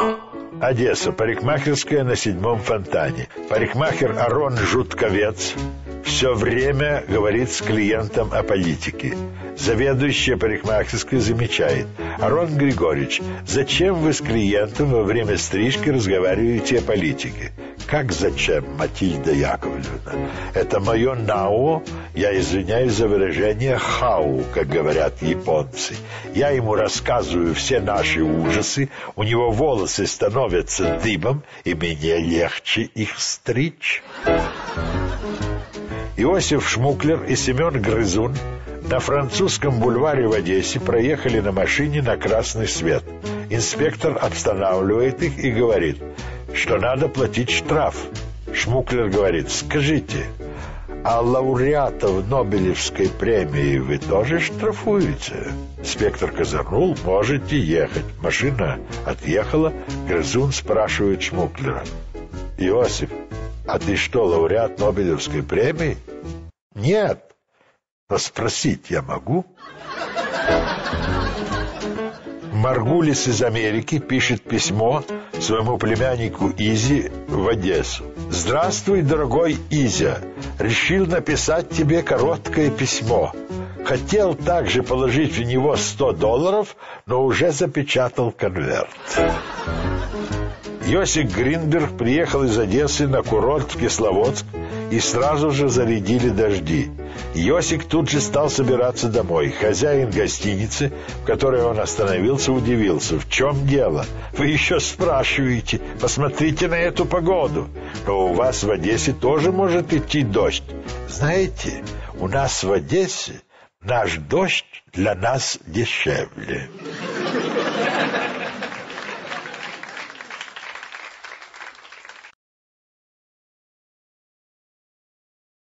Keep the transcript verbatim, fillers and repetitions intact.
Одесса. Парикмахерская на седьмом фонтане. Парикмахер Арон Жутковец все время говорит с клиентом о политике. Заведующая парикмахерской замечает: Арон Григорьевич, зачем вы с клиентом во время стрижки разговариваете о политике? Как зачем, Матильда Яковлевна? Это мое нао, я извиняюсь за выражение, хау, как говорят японцы. Я ему рассказываю все наши ужасы, у него волосы становятся дыбом, и мне легче их стричь. Иосиф Шмуклер и Семен Грызун на Французском бульваре в Одессе проехали на машине на красный свет. Инспектор останавливает их и говорит, что надо платить штраф. Шмуклер говорит: скажите, а лауреатов Нобелевской премии вы тоже штрафуете? Инспектор козырнул: можете ехать. Машина отъехала. Грызун спрашивает Шмуклера: Иосиф, а ты что, лауреат Нобелевской премии? Нет. Но спросить я могу? Маргулис из Америки пишет письмо своему племяннику Изи в Одессу. «Здравствуй, дорогой Изя. Решил написать тебе короткое письмо. Хотел также положить в него сто долларов, но уже запечатал конверт». Йосик Гринберг приехал из Одессы на курорт в Кисловодск, и сразу же зарядили дожди. Йосик тут же стал собираться домой. Хозяин гостиницы, в которой он остановился, удивился: в чем дело? Вы еще спрашиваете? Посмотрите на эту погоду. Но у вас в Одессе тоже может идти дождь. Знаете, у нас в Одессе наш дождь для нас дешевле.